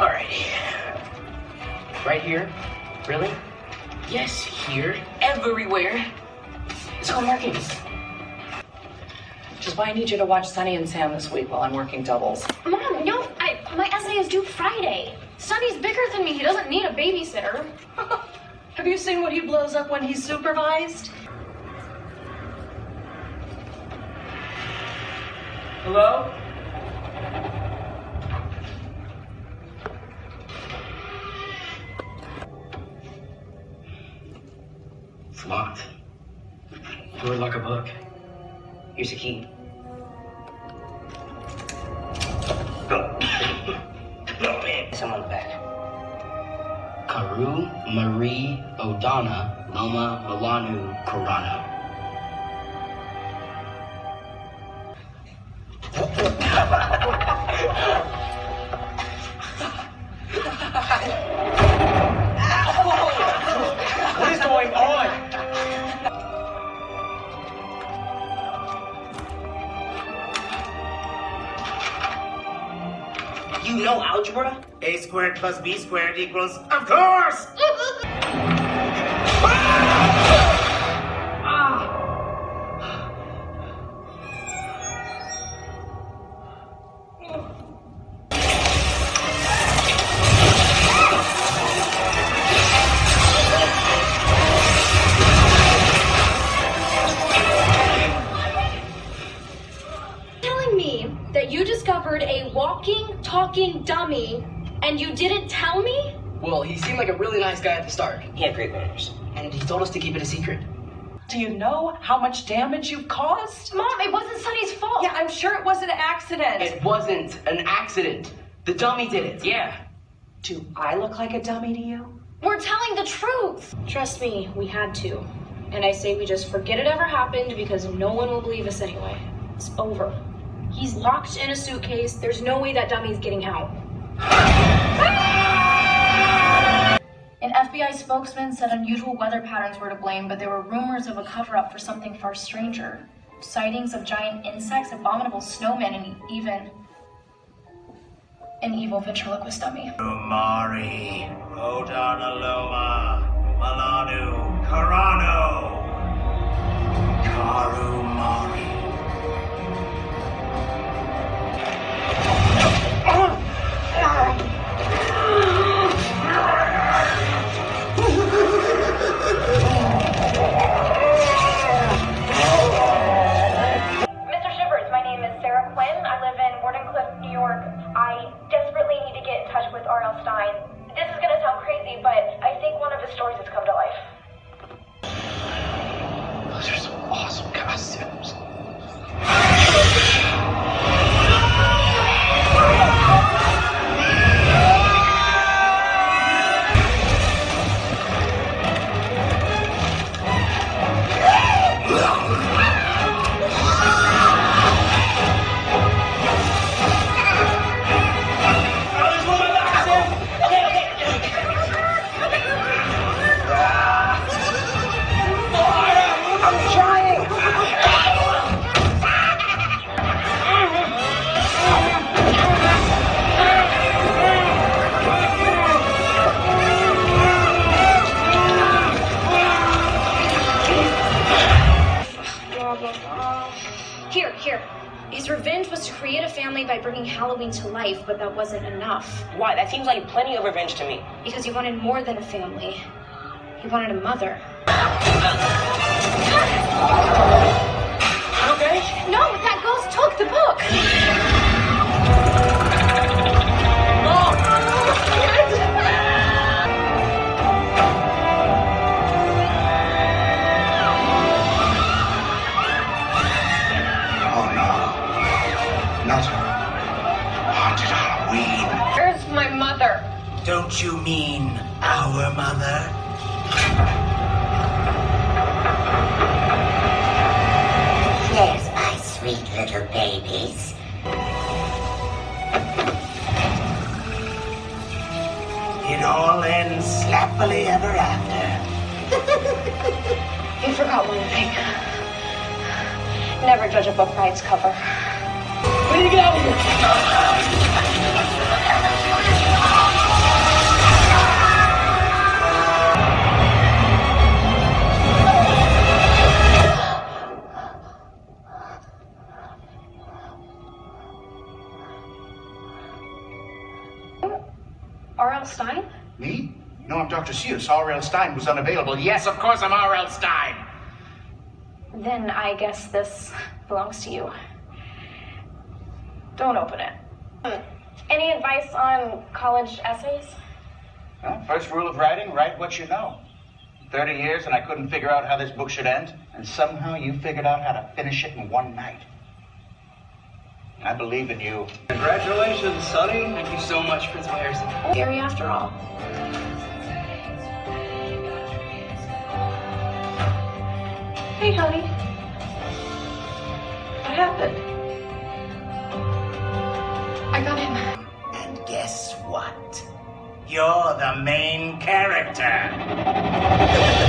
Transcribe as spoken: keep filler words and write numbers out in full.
Alrighty. Right here? Really? Yes, here. Everywhere. It's called marking. Which is why I need you to watch Sunny and Sam this week while I'm working doubles. Mom, no, I, my essay is due Friday. Sonny's bigger than me. He doesn't need a babysitter. Have you seen what he blows up when he's supervised? Hello? It's locked. Door like a book. Here's a key. Oh, man. Someone back. Karu Marie Odana Loma Milanu Korana. What is going on? You know algebra? A squared plus B squared equals, of course! Telling me that you discovered a walking, talking dummy and you didn't tell me? Well, he seemed like a really nice guy at the start. He had great manners. And he told us to keep it a secret. Do you know how much damage you've caused? Mom, it wasn't Sonny's fault. Yeah, I'm sure it was an accident. It wasn't an accident. The dummy did it. Yeah. Do I look like a dummy to you? We're telling the truth. Trust me, we had to. And I say we just forget it ever happened because no one will believe us anyway. It's over. He's locked in a suitcase. There's no way that dummy's getting out. An F B I spokesman said unusual weather patterns were to blame, but there were rumors of a cover-up for something far stranger. Sightings of giant insects, abominable snowmen, and even an evil ventriloquist dummy. Mari, Odanaloma, Milanu, Karano, Karu Mari. Mister Shivers, my name is Sarah Quinn. I live in Wardenclyffe, New York. I desperately need to get in touch with R L Stein. This is going to sound crazy, but I think one of his stories has come to life. Those are some awesome costumes. Here, here. His revenge was to create a family by bringing Halloween to life, but that wasn't enough. Why? That seems like plenty of revenge to me. Because he wanted more than a family. He wanted a mother. Okay? No, that ghost took the book! Where's my mother? Don't you mean our mother? There's my sweet little babies. It all ends happily ever after. You forgot one thing. Never judge a book by its cover. We need to get out of here. R L. Stein? Me? No, I'm Doctor Seuss. R L. Stein was unavailable. Yes, of course I'm R L. Stein. Then I guess this belongs to you. Don't open it. Any advice on college essays? Well, first rule of writing, write what you know. Thirty years and I couldn't figure out how this book should end, and somehow you figured out how to finish it in one night. I believe in you. Congratulations, Sonny. Thank you so much, Prince Harrison. Scary after all. Hey, honey. What happened? I got him. And guess what? You're the main character.